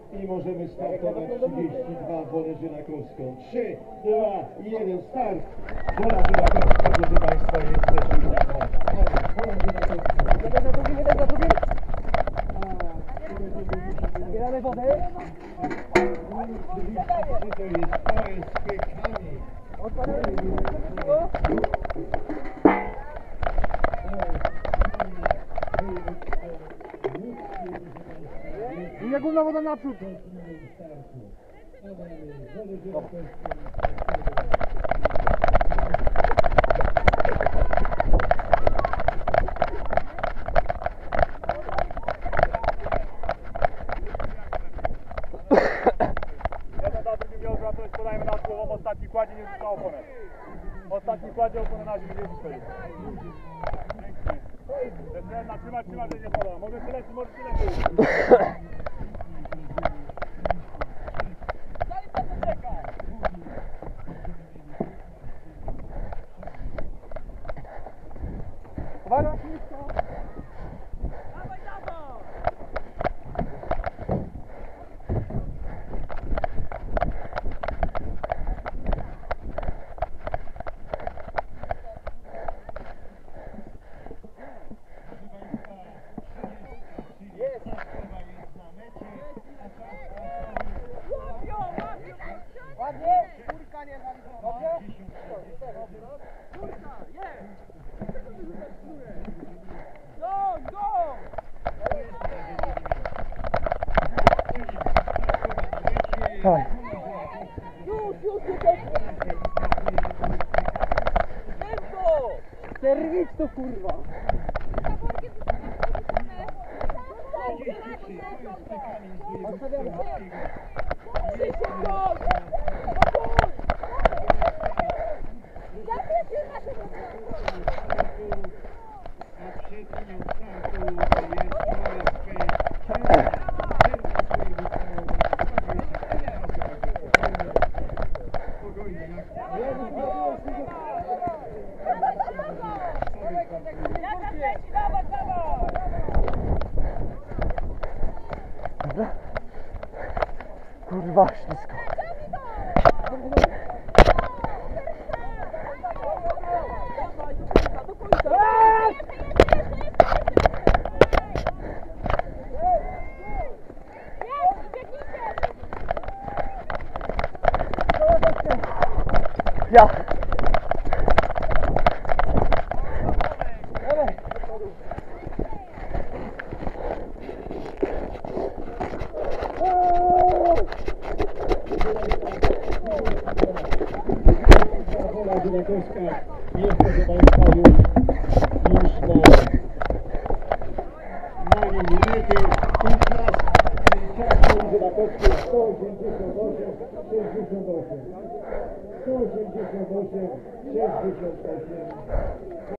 I możemy startować 32 wolę żylakowską. 3, 2, 1, start! Wola żylakowska, proszę Państwa, jest też już dawna. Wola żylakowska. Jeden za drugim. Zabieramy wodę. To jest OSP Kami. Odpadamy. I główna woda naprzód. Jeden za drugim nie odwracać, podajmy nad głową, ostatni kładzie, nie rzuca oponę. Ostatni kładzie oponę na ziemię, nie rzuca. Pięknie. Trzyma, że nie pada. Może się leci, może się leci. Uwaga, ślisko. Dawaj, dawaj! Ładnie. Kurka nie zaliczona. Dobrze? Kurka, jest! Go, go! Dawaj. Już, tempo! Serwis to kurwa. Odstawiamy. A przed linią startu jest OSP spokojnie, Dobra. Kurwa, ślisko. Ja. Dawaj. Wola żylakowska jest, proszę Państwa, już na limity. I czas Woli żylakowskiej 188, 68. 188, 68.